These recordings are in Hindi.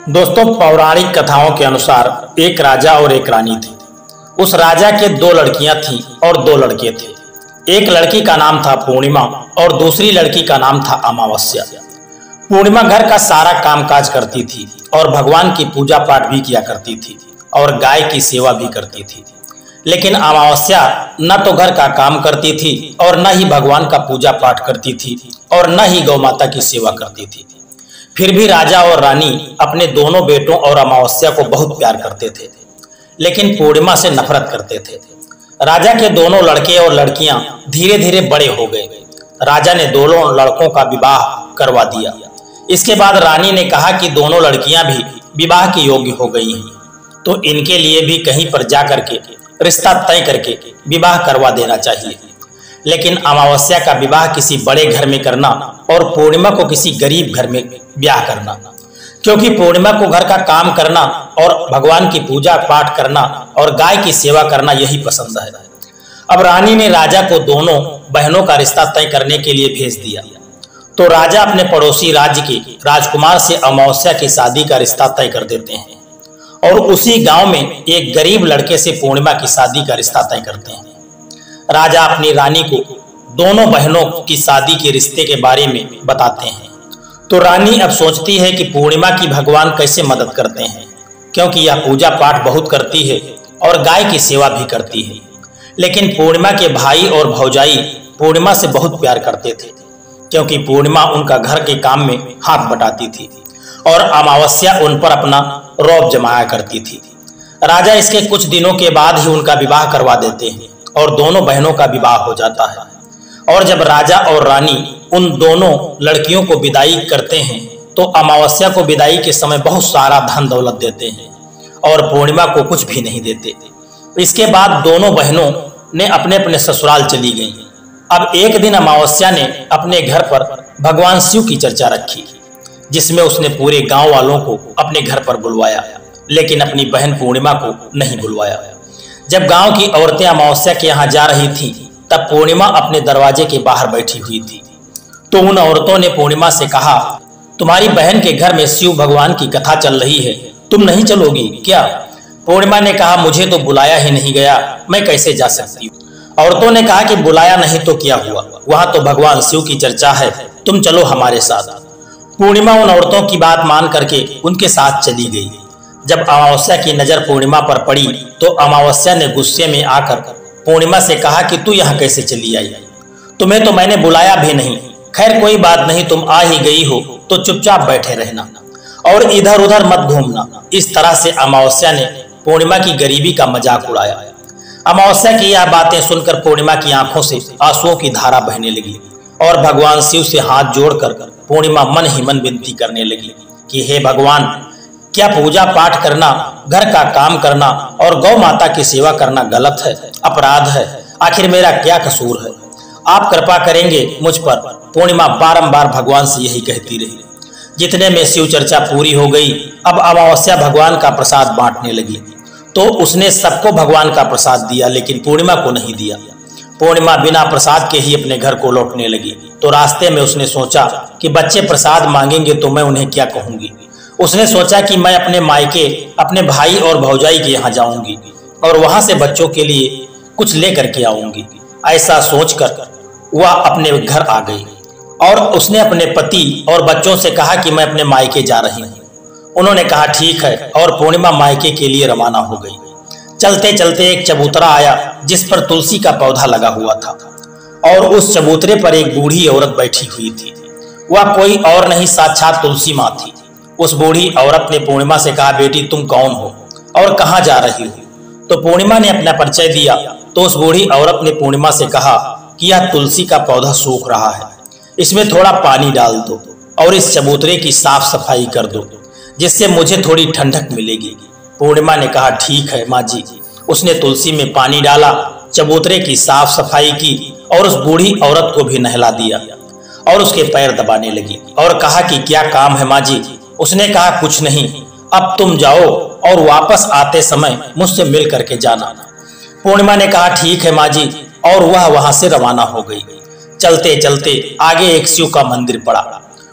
दोस्तों, पौराणिक कथाओं के अनुसार एक राजा और एक रानी थी। उस राजा के दो लड़कियां थीं और दो लड़के थे। एक लड़की का नाम था पूर्णिमा और दूसरी लड़की का नाम था अमावस्या। पूर्णिमा घर का सारा कामकाज करती थी और भगवान की पूजा पाठ भी किया करती थी और गाय की सेवा भी करती थी। लेकिन अमावस्या न तो घर का काम करती थी और न ही भगवान का पूजा पाठ करती थी और न ही गौ माता की सेवा करती थी। फिर भी राजा और रानी अपने दोनों बेटों और अमावस्या को बहुत प्यार करते थे, लेकिन पूर्णिमा से नफरत करते थे। राजा के दोनों लड़के और लड़कियां धीरे धीरे बड़े हो गए। राजा ने दोनों लड़कों का विवाह करवा दिया। इसके बाद रानी ने कहा कि दोनों लड़कियां भी विवाह की योग्य हो गई हैं, तो इनके लिए भी कहीं पर जाकर के रिश्ता तय करके विवाह करवा देना चाहिए। लेकिन अमावस्या का विवाह किसी बड़े घर में करना और पूर्णिमा को किसी गरीब घर में ब्याह करना, क्योंकि पूर्णिमा को घर का काम करना और भगवान की पूजा पाठ करना और गाय की सेवा करना यही पसंद है। अब रानी ने राजा को दोनों बहनों का रिश्ता तय करने के लिए भेज दिया। तो राजा अपने पड़ोसी राज्य के राजकुमार से अमावस्या की शादी का रिश्ता तय कर देते हैं और उसी गांव में एक गरीब लड़के से पूर्णिमा की शादी का रिश्ता तय करते हैं। राजा अपनी रानी को दोनों बहनों की शादी के रिश्ते के बारे में बताते हैं। तो रानी अब सोचती है कि पूर्णिमा की भगवान कैसे मदद करते हैं, क्योंकि यह पूजा पाठ बहुत करती है और गाय की सेवा भी करती है। लेकिन पूर्णिमा के भाई और भौजाई पूर्णिमा से बहुत प्यार करते थे, क्योंकि पूर्णिमा उनका घर के काम में हाथ बटाती थी और अमावस्या उन पर अपना रौब जमाया करती थी। राजा इसके कुछ दिनों के बाद ही उनका विवाह करवा देते हैं और दोनों बहनों का विवाह हो जाता है। और जब राजा और रानी उन दोनों लड़कियों को विदाई करते हैं तो अमावस्या को विदाई के समय बहुत सारा धन दौलत देते हैं और पूर्णिमा को कुछ भी नहीं देते। इसके बाद दोनों बहनों ने अपने अपने ससुराल चली गईं। अब एक दिन अमावस्या ने अपने घर पर भगवान शिव की चर्चा रखी, जिसमें उसने पूरे गांव वालों को अपने घर पर बुलवाया, लेकिन अपनी बहन पूर्णिमा को नहीं बुलवाया। जब गांव की औरतें अमावस्या के यहाँ जा रही थीं, तब पूर्णिमा अपने दरवाजे के बाहर बैठी हुई थी। तो उन औरतों ने पूर्णिमा से कहा, तुम्हारी बहन के घर में शिव भगवान की कथा चल रही है, तुम नहीं चलोगी क्या? पूर्णिमा ने कहा, मुझे तो बुलाया ही नहीं गया, मैं कैसे जा सकती हूँ। औरतों ने कहा कि बुलाया नहीं तो क्या हुआ, वहां तो भगवान शिव की चर्चा है, तुम चलो हमारे साथ। पूर्णिमा उन औरतों की बात मान करके उनके साथ चली गई। जब अमावस्या की नजर पूर्णिमा पर पड़ी तो अमावस्या ने गुस्से में आकर पूर्णिमा से कहा कि तू यहाँ कैसे चली आई? तुम्हें तो मैंने बुलाया भी नहीं। खैर कोई बात नहीं, तुम आ ही गई हो तो चुपचाप बैठे रहना और इधर उधर मत घूमना। इस तरह से अमावस्या ने पूर्णिमा की गरीबी का मजाक उड़ाया। अमावस्या की यह बातें सुनकर पूर्णिमा की आंखों से आंसुओं की धारा बहने लगी और भगवान शिव से हाथ जोड़कर पूर्णिमा मन ही मन विनती करने लगी कि हे भगवान, क्या पूजा पाठ करना, घर का काम करना और गौ माता की सेवा करना गलत है, अपराध है? आखिर मेरा क्या कसूर है? आप कृपा करेंगे मुझ पर। पूर्णिमा बारंबार भगवान से यही कहती रही। जितने में शिव चर्चा पूरी हो गई, अब अमावस्या भगवान का प्रसाद बांटने लगी। तो उसने सबको भगवान का प्रसाद दिया, लेकिन पूर्णिमा को नहीं दिया। पूर्णिमा बिना प्रसाद के ही अपने घर को लौटने लगी। तो रास्ते में उसने सोचा कि बच्चे प्रसाद मांगेंगे तो मैं उन्हें क्या कहूंगी। उसने सोचा कि मैं अपने मायके अपने भाई और भौजाई के यहाँ जाऊंगी और वहां से बच्चों के लिए कुछ लेकर के आऊंगी। ऐसा सोचकर वह अपने घर आ गई और उसने अपने पति और बच्चों से कहा कि मैं अपने मायके जा रही हूँ। उन्होंने कहा ठीक है और पूर्णिमा मायके के लिए रवाना हो गई। चलते चलते एक चबूतरा आया जिस पर तुलसी का पौधा लगा हुआ था और उस चबूतरे पर एक बूढ़ी औरत बैठी हुई थी। वह कोई और नहीं, साक्षात तुलसी माँ थी। उस बूढ़ी औरत ने पूर्णिमा से कहा, बेटी तुम कौन हो और कहाँ जा रही हो? तो पूर्णिमा ने अपना परिचय दिया। तो उस बूढ़ी औरत ने पूर्णिमा से कहा कि यह तुलसी का पौधा सूख रहा है, इसमें थोड़ा पानी डाल दो और इस चबूतरे की साफ सफाई कर दो, जिससे मुझे थोड़ी ठंडक मिलेगी। पूर्णिमा ने कहा ठीक है माँ जी। उसने तुलसी में पानी डाला, चबूतरे की साफ सफाई की और उस बूढ़ी औरत को भी नहला दिया और उसके पैर दबाने लगी और कहा कि क्या काम है माँ जी? उसने कहा कुछ नहीं, अब तुम जाओ और वापस आते समय मुझसे मिल करके जाना। पूर्णिमा ने कहा ठीक है माँ जी, और वह वहां से रवाना हो गई। चलते चलते आगे एक शिव का मंदिर पड़ा।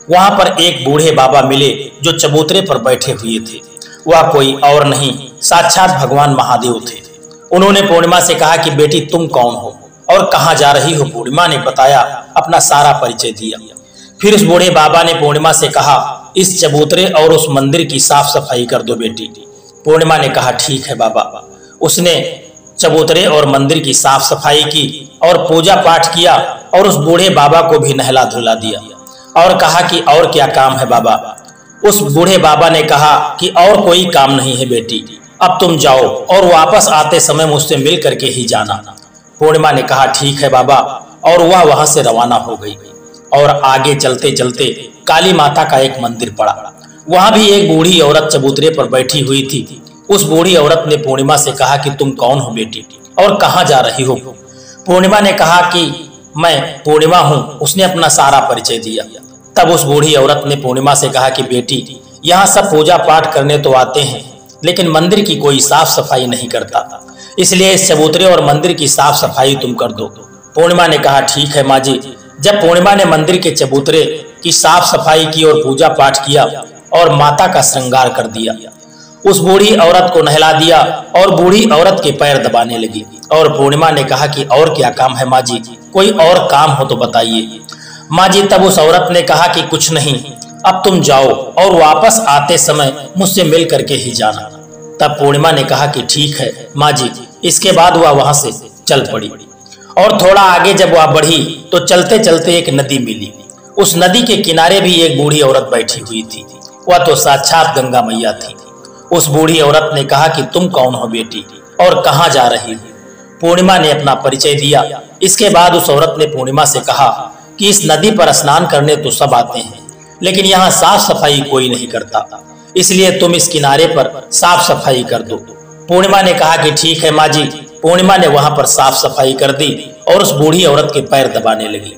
वहां पर एक बूढ़े बाबा मिले जो चबूतरे पर बैठे हुए थे। वह कोई और नहीं, साक्षात भगवान महादेव थे। उन्होंने पूर्णिमा से कहा कि बेटी तुम कौन हो और कहाँ जा रही हो। पूर्णिमा ने बताया, अपना सारा परिचय दिया। फिर उस बूढ़े बाबा ने पूर्णिमा से कहा, इस चबूतरे और उस मंदिर की साफ सफाई कर दो बेटी। पूर्णिमा ने कहा, ठीक है बाबा। उसने चबूतरे और मंदिर की साफ सफाई की और पूजा पाठ किया और उस बूढ़े बाबा को भी नहला धुला दिया और कहा कि और क्या काम है बाबा। उस बूढ़े बाबा ने कहा कि और कोई काम नहीं है बेटी, अब तुम जाओ और वापस आते समय मुझसे मिल करके ही जाना। पूर्णिमा ने कहा, ठीक है बाबा, और वह वहां से रवाना हो गई। और आगे चलते चलते काली माता का एक मंदिर पड़ा। वहां भी एक बूढ़ी औरत चबूतरे पर बैठी हुई थी। उस बूढ़ी औरत ने पूर्णिमा से कहा कि तुम कौन हो बेटी और कहाँ जा रही हो। पूर्णिमा ने कहा कि मैं पूर्णिमा हूँ। उसने अपना सारा परिचय दिया। तब उस बूढ़ी औरत ने पूर्णिमा से कहा कि बेटी, यहाँ सब पूजा पाठ करने तो आते हैं, लेकिन मंदिर की कोई साफ सफाई नहीं करता, इसलिए इस चबूतरे और मंदिर की साफ सफाई तुम कर दो। पूर्णिमा ने कहा, ठीक है माँ जी। जब पूर्णिमा ने मंदिर के चबूतरे की साफ सफाई की और पूजा पाठ किया और माता का श्रृंगार कर दिया, उस बूढ़ी औरत को नहला दिया और बूढ़ी औरत के पैर दबाने लगी। और पूर्णिमा ने कहा कि और क्या काम है माँ जी, कोई और काम हो तो बताइए। माँ जी, तब उस औरत ने कहा कि कुछ नहीं, अब तुम जाओ और वापस आते समय मुझसे मिल करके ही जाना। तब पूर्णिमा ने कहा कि ठीक है माँ जी। इसके बाद वह वहां से चल पड़ी और थोड़ा आगे जब वह बढ़ी तो चलते चलते एक नदी मिली। उस नदी के किनारे भी एक बूढ़ी औरत बैठी हुई थी। वह तो साक्षात गंगा मैया थी। उस बूढ़ी औरत ने कहा कि तुम कौन हो बेटी और कहाँ जा रही हो। पूर्णिमा ने अपना परिचय दिया। इसके बाद उस औरत ने पूर्णिमा से कहा कि इस नदी पर स्नान करने तो सब आते हैं, लेकिन यहाँ साफ सफाई कोई नहीं करता, इसलिए तुम इस किनारे पर साफ सफाई कर दो। पूर्णिमा ने कहा कि ठीक है माँ जी। पूर्णिमा ने वहां पर साफ सफाई कर दी और उस बूढ़ी औरत के पैर दबाने लगी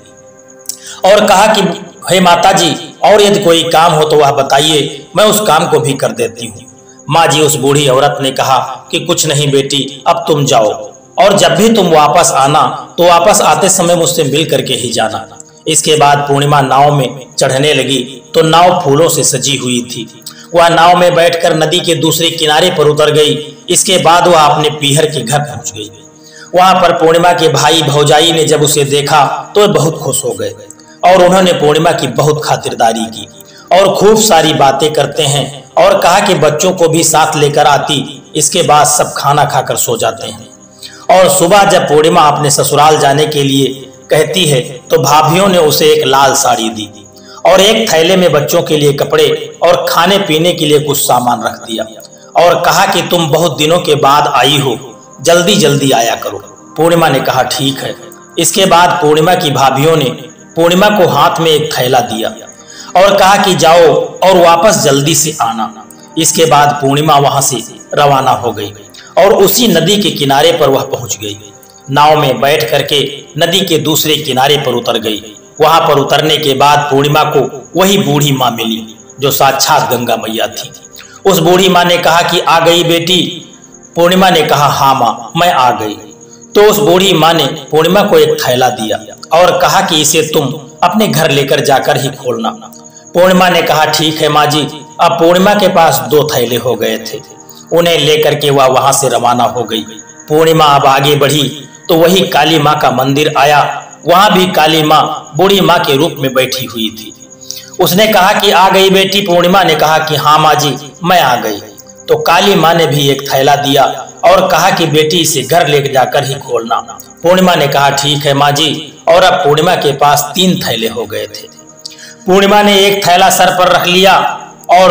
और कहा कि हे माता जी, और यदि कोई काम हो तो वह बताइए, मैं उस काम को भी कर देती हूँ। माँ जी, उस बूढ़ी औरत ने कहा कि कुछ नहीं बेटी, अब तुम जाओ और जब भी तुम वापस आना तो वापस आते समय मुझसे मिल करके ही जाना। इसके बाद पूर्णिमा नाव में चढ़ने लगी तो नाव फूलों से सजी हुई थी। वह नाव में बैठकर नदी के दूसरे किनारे पर उतर गई। इसके बाद वह अपने पीहर के घर पहुंच गई। वहां पर पूर्णिमा के भाई भौजाई ने जब उसे देखा तो वे बहुत खुश हो गए और उन्होंने पूर्णिमा की बहुत खातिरदारी की और खूब सारी बातें करते हैं और कहा कि बच्चों को भी साथ लेकर आती। इसके बाद सब खाना खाकर सो जाते हैं और सुबह जब पूर्णिमा अपने ससुराल जाने के लिए कहती है तो भाभियों ने उसे एक लाल साड़ी दी और एक थैले में बच्चों के लिए कपड़े और खाने पीने के लिए कुछ सामान रख दिया और कहा कि तुम बहुत दिनों के बाद आई हो, जल्दी जल्दी आया करो। पूर्णिमा ने कहा ठीक है। इसके बाद पूर्णिमा की भाभियों ने पूर्णिमा को हाथ में एक थैला दिया और कहा कि जाओ और वापस जल्दी से आना। इसके बाद पूर्णिमा वहां से रवाना हो गई और उसी नदी के किनारे पर वह पहुंच गई। नाव में बैठ करके नदी के दूसरे किनारे पर उतर गई। वहां पर उतरने के बाद पूर्णिमा को वही बूढ़ी माँ मिली जो साक्षात गंगा मैया थी। उस बूढ़ी माँ ने कहा कि आ गई बेटी। पूर्णिमा ने कहा हाँ माँ, मैं आ गई। तो उस बूढ़ी माँ ने पूर्णिमा को एक थैला दिया और कहा कि इसे तुम अपने घर लेकर जाकर ही खोलना। पूर्णिमा ने कहा ठीक है माँ जी। अब पूर्णिमा के पास 2 थैले हो गए थे। उन्हें लेकर के वह वहां से रवाना हो गई। पूर्णिमा अब आगे बढ़ी तो वही काली माँ का मंदिर आया। वहां भी काली माँ बूढ़ी माँ के रूप में बैठी हुई थी। उसने कहा कि आ गई बेटी। पूर्णिमा ने कहा कि हाँ माँ जी, मैं आ गई। तो काली माँ ने भी एक थैला दिया और कहा कि बेटी इसे घर ले जाकर ही खोलना। पूर्णिमा ने कहा ठीक है माँ जी। और अब पूर्णिमा के पास 3 थैले हो गए थे। पूर्णिमा ने एक थैला सर पर रख लिया और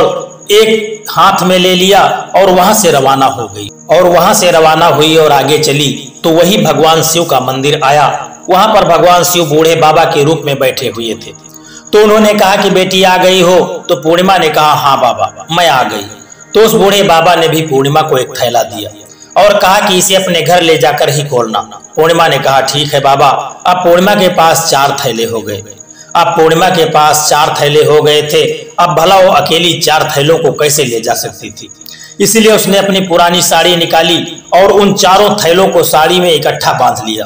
एक हाथ में ले लिया और वहां से रवाना हो गई और वहां से रवाना हुई और आगे चली तो वही भगवान शिव का मंदिर आया। वहां पर भगवान शिव बूढ़े बाबा के रूप में बैठे हुए थे। तो उन्होंने कहा कि बेटी आ गई हो। तो पूर्णिमा ने कहा हाँ बाबा, मैं आ गई। तो उस बूढ़े बाबा ने भी पूर्णिमा को एक थैला दिया और कहा कि इसे अपने घर ले जाकर ही खोलना। पूर्णिमा ने कहा ठीक है बाबा। अब पूर्णिमा के पास 4 थैले हो गए। अब पूर्णिमा के पास 4 थैले हो गए थे। अब भला वो अकेली 4 थैलों को कैसे ले जा सकती थी, इसलिए उसने अपनी पुरानी साड़ी निकाली और उन 4 थैलों को साड़ी में इकट्ठा बांध लिया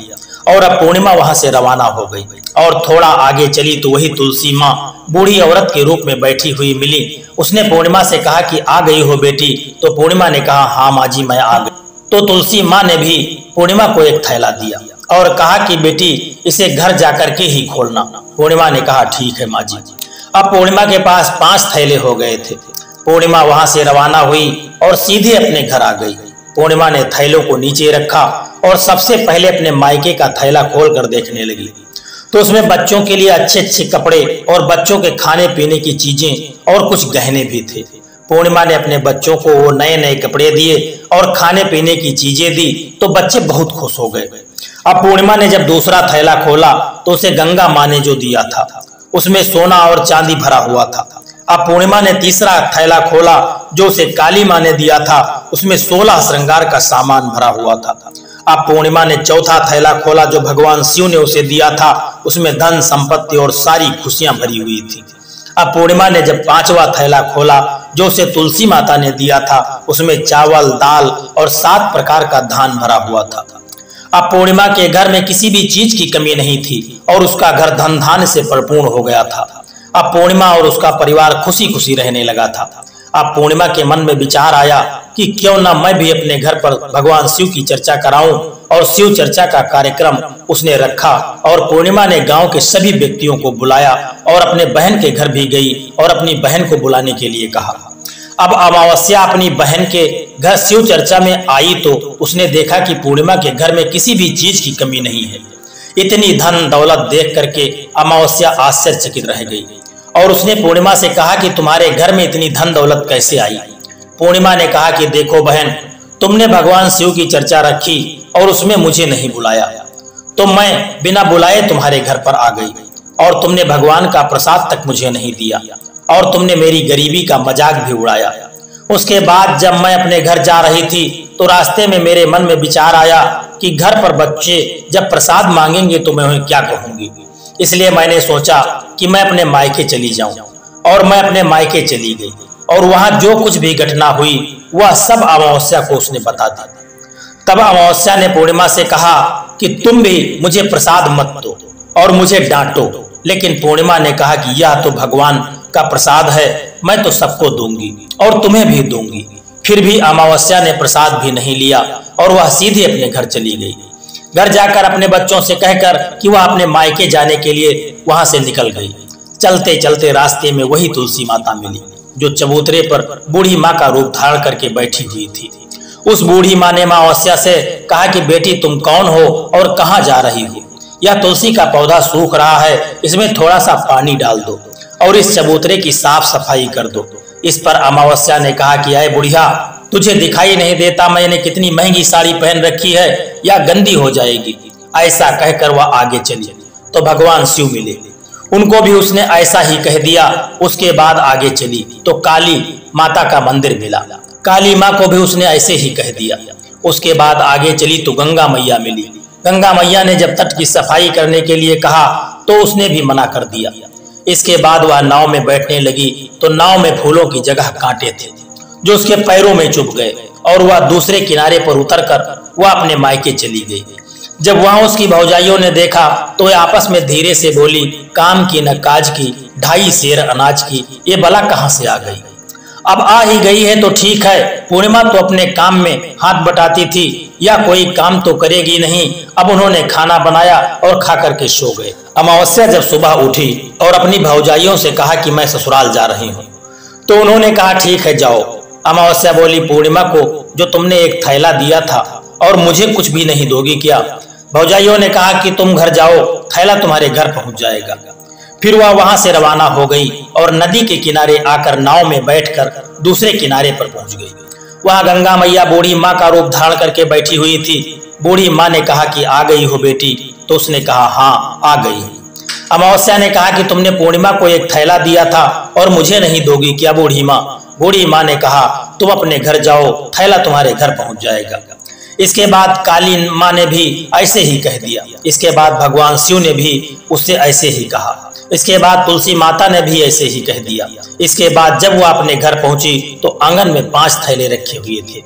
और अब पूर्णिमा वहां से रवाना हो गई और थोड़ा आगे चली तो वही तुलसी माँ बूढ़ी औरत के रूप में बैठी हुई मिली। उसने पूर्णिमा से कहा कि आ गई हो बेटी? तो पूर्णिमा ने कहा हाँ माँ जी मैं आ गई। तो तुलसी माँ ने भी पूर्णिमा को एक थैला दिया और कहा कि बेटी इसे घर जाकर के ही खोलना। पूर्णिमा ने कहा ठीक है माँ जी। अब पूर्णिमा के पास 5 थैले हो गए थे। पूर्णिमा वहां से रवाना हुई और सीधे अपने घर आ गई। पूर्णिमा ने थैलों को नीचे रखा और सबसे पहले अपने मायके का थैला खोलकर देखने लगी तो उसमें बच्चों के लिए अच्छे अच्छे कपड़े और बच्चों के खाने पीने की चीजें और कुछ गहने भी थे। पूर्णिमा ने अपने बच्चों को वो नए नए कपड़े दिए और खाने पीने की चीजें दी तो बच्चे बहुत खुश हो गए। अब पूर्णिमा ने जब दूसरा थैला खोला तो उसे गंगा माँ ने जो दिया था उसमें सोना और चांदी भरा हुआ था। अब पूर्णिमा ने तीसरा थैला खोला जो उसे काली माँ ने दिया था, उसमें 16 श्रृंगार का सामान भरा हुआ था। अब पूर्णिमा ने चौथा थैला खोला जो भगवान शिव ने उसे दिया था, उसमें धन संपत्ति और सारी खुशियां भरी हुई थी। अब पूर्णिमा ने जब 5वां थैला खोला जो उसे तुलसी माता ने दिया था, उसमें चावल दाल और 7 प्रकार का धान भरा हुआ था। अब पूर्णिमा के घर में किसी भी चीज की कमी नहीं थी और उसका घर धन धान्य से परिपूर्ण हो गया था। अब पूर्णिमा और उसका परिवार खुशी खुशी रहने लगा था। अब पूर्णिमा के मन में विचार आया कि क्यों ना मैं भी अपने घर पर भगवान शिव की चर्चा कराऊं और शिव चर्चा का कार्यक्रम उसने रखा और पूर्णिमा ने गांव के सभी व्यक्तियों को बुलाया और अपने बहन के घर भी गई और अपनी बहन को बुलाने के लिए कहा। अब अमावस्या अपनी बहन के घर शिव चर्चा में आई तो उसने देखा कि पूर्णिमा के घर में किसी भी चीज की कमी नहीं है। इतनी धन दौलत देख करके अमावस्या आश्चर्यचकित रह गई और उसने पूर्णिमा से कहा कि तुम्हारे घर में इतनी धन दौलत कैसे आई? पूर्णिमा ने कहा कि देखो बहन, तुमने भगवान शिव की चर्चा रखी और उसमें मुझे नहीं बुलाया तो मैं बिना बुलाए तुम्हारे घर पर आ गई और तुमने भगवान का प्रसाद तक मुझे नहीं दिया और तुमने मेरी गरीबी का मजाक भी उड़ाया। उसके बाद जब मैं अपने घर जा रही थी तो रास्ते में मेरे मन में विचार आया कि घर पर बच्चे जब प्रसाद मांगेंगे तो मैं उन्हें क्या कहूंगी, इसलिए मैंने सोचा कि मैं अपने मायके चली जाऊं और मैं अपने मायके चली गई और वहां जो कुछ भी घटना हुई वह सब अमावस्या को उसने बता दी। तब अमावस्या ने पूर्णिमा से कहा कि तुम भी मुझे प्रसाद मत दो और मुझे डांटो, लेकिन पूर्णिमा ने कहा कि यह तो भगवान का प्रसाद है, मैं तो सबको दूंगी और तुम्हें भी दूंगी। फिर भी अमावस्या ने प्रसाद भी नहीं लिया और वह सीधे अपने घर चली गई। घर जाकर अपने बच्चों से कहकर कि वह अपने मायके जाने के लिए वहां से निकल गई। चलते चलते रास्ते में वही तुलसी माता मिली जो चबूतरे पर बूढ़ी माँ का रूप धारण करके बैठी हुई थी। उस बूढ़ी माँ ने अमावस्या से कहा कि बेटी तुम कौन हो और कहाँ जा रही हो? यह तुलसी का पौधा सूख रहा है, इसमें थोड़ा सा पानी डाल दो और इस चबूतरे की साफ सफाई कर दो। इस पर अमावस्या ने कहा कि अरे बुढ़िया, तुझे दिखाई नहीं देता मैंने कितनी महंगी साड़ी पहन रखी है, या गंदी हो जाएगी? ऐसा कहकर वह आगे चली तो भगवान शिव मिले, उनको भी उसने ऐसा ही कह दिया। उसके बाद आगे चली तो काली माता का मंदिर मिला, काली माँ को भी उसने ऐसे ही कह दिया। उसके बाद आगे चली तो गंगा मैया मिली। गंगा मैया ने जब तट की सफाई करने के लिए कहा तो उसने भी मना कर दिया। इसके बाद वह नाव में बैठने लगी तो नाव में फूलों की जगह कांटे थे जो उसके पैरों में चुभ गए और वह दूसरे किनारे पर उतरकर वह अपने मायके चली गई। जब वहां उसकी भौजाइयों ने देखा तो वे आपस में धीरे से बोली, काम की न काज की, 2.5 सेर अनाज की, ये बला कहां से आ गई? अब आ ही गई है तो ठीक है, पूर्णिमा तो अपने काम में हाथ बटाती थी, या कोई काम तो करेगी नहीं। अब उन्होंने खाना बनाया और खा करके सो गए। अमावस्या जब सुबह उठी और अपनी भौजाइयों से कहा कि मैं ससुराल जा रही हूँ तो उन्होंने कहा ठीक है जाओ। अमावस्या बोली, पूर्णिमा को जो तुमने एक थैला दिया था और मुझे कुछ भी नहीं दोगी क्या? भौजाइयों ने कहा कि तुम घर जाओ, थैला तुम्हारे घर पहुंच जाएगा। फिर वह वहां से रवाना हो गई और नदी के किनारे आकर नाव में बैठकर दूसरे किनारे पर पहुंच गई। वहां गंगा मैया बूढ़ी माँ का रूप धारण करके बैठी हुई थी। बूढ़ी माँ ने कहा कि आ गई हो बेटी? तो उसने कहा हाँ आ गई। अमावस्या ने कहा कि तुमने पूर्णिमा को एक थैला दिया था और मुझे नहीं दोगी क्या बूढ़ी माँ? बूढ़ी माँ ने कहा तुम अपने घर जाओ, थैला तुम्हारे घर पहुंच जाएगा। इसके बाद काली माँ ने भी ऐसे ही कह दिया। इसके बाद भगवान शिव ने भी उससे ऐसे ही कहा। इसके बाद तुलसी माता ने भी ऐसे ही कह दिया। इसके बाद जब वह अपने घर पहुंची तो आंगन में 5 थैले रखे हुए थे।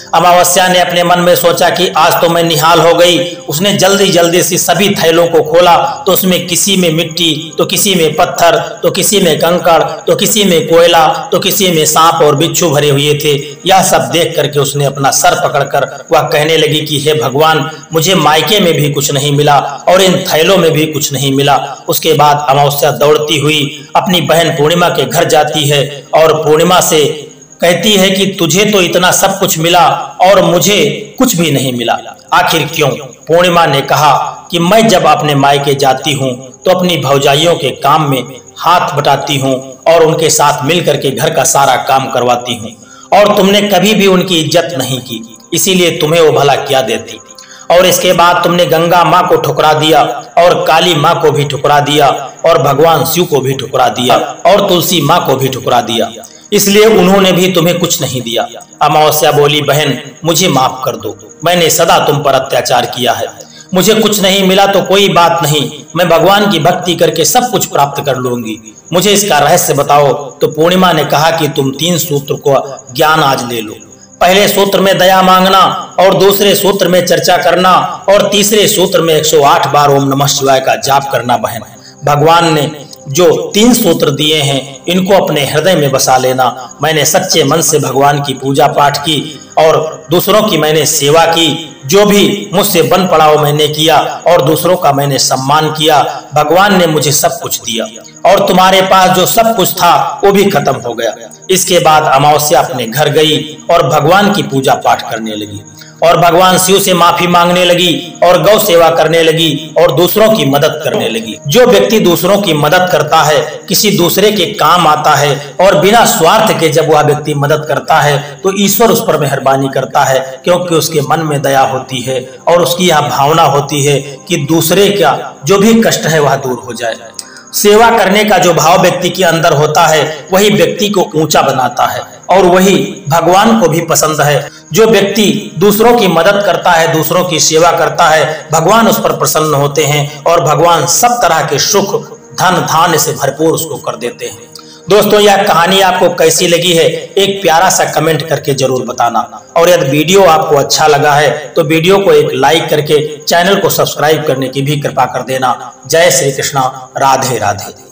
अमावस्या ने अपने मन में सोचा कि आज तो मैं निहाल हो गई। उसने जल्दी जल्दी से सभी थैलों को खोला तो उसमें किसी में मिट्टी, तो किसी में पत्थर, तो किसी में कंकड़, तो किसी में कोयला, तो किसी में सांप और बिच्छू भरे हुए थे। यह सब देख करके उसने अपना सर पकड़कर वह कहने लगी कि हे भगवान, मुझे मायके में भी कुछ नहीं मिला और इन थैलों में भी कुछ नहीं मिला। उसके बाद अमावस्या दौड़ती हुई अपनी बहन पूर्णिमा के घर जाती है और पूर्णिमा से कहती है कि तुझे तो इतना सब कुछ मिला और मुझे कुछ भी नहीं मिला, आखिर क्यों? पूर्णिमा ने कहा कि मैं जब अपने मायके जाती हूँ तो अपनी भौजाइयों के काम में हाथ बटाती हूँ और उनके साथ मिलकर के घर का सारा काम करवाती हूँ, और तुमने कभी भी उनकी इज्जत नहीं की, इसीलिए तुम्हें वो भला क्या देती। और इसके बाद तुमने गंगा माँ को ठुकरा दिया और काली माँ को भी ठुकरा दिया और भगवान शिव को भी ठुकरा दिया और तुलसी माँ को भी ठुकरा दिया, इसलिए उन्होंने भी तुम्हें कुछ नहीं दिया। अमावस्या बोली, बहन मुझे माफ कर दो, मैंने सदा तुम पर अत्याचार किया है, मुझे कुछ नहीं मिला तो कोई बात नहीं, मैं भगवान की भक्ति करके सब कुछ प्राप्त कर लूंगी, मुझे इसका रहस्य बताओ। तो पूर्णिमा ने कहा कि तुम 3 सूत्र को ज्ञान आज ले लो। पहले सूत्र में दया मांगना और दूसरे सूत्र में चर्चा करना और तीसरे सूत्र में 108 बार ओम नमः शिवाय का जाप करना। बहन, भगवान ने जो 3 सूत्र दिए हैं इनको अपने हृदय में बसा लेना। मैंने सच्चे मन से भगवान की पूजा पाठ की और दूसरों की मैंने सेवा की, जो भी मुझसे बन पड़ा वो मैंने किया और दूसरों का मैंने सम्मान किया। भगवान ने मुझे सब कुछ दिया और तुम्हारे पास जो सब कुछ था वो भी खत्म हो गया। इसके बाद अमावस्या अपने घर गई और भगवान की पूजा पाठ करने लगी और भगवान शिव से माफी मांगने लगी और गौ सेवा करने लगी और दूसरों की मदद करने लगी। जो व्यक्ति दूसरों की मदद करता है, किसी दूसरे के काम आता है और बिना स्वार्थ के जब वह व्यक्ति मदद करता है तो ईश्वर उस पर मेहरबानी करता है, क्योंकि उसके मन में दया होती है और उसकी यह भावना होती है कि दूसरे का जो भी कष्ट है वह दूर हो जाए। सेवा करने का जो भाव व्यक्ति के अंदर होता है वही व्यक्ति को ऊंचा बनाता है और वही भगवान को भी पसंद है। जो व्यक्ति दूसरों की मदद करता है, दूसरों की सेवा करता है, भगवान उस पर प्रसन्न होते हैं और भगवान सब तरह के सुख धन धान्य से भरपूर उसको कर देते हैं। दोस्तों, यह कहानी आपको कैसी लगी है एक प्यारा सा कमेंट करके जरूर बताना, और यदि वीडियो आपको अच्छा लगा है तो वीडियो को एक लाइक करके चैनल को सब्सक्राइब करने की भी कृपा कर देना। जय श्री कृष्णा, राधे राधे।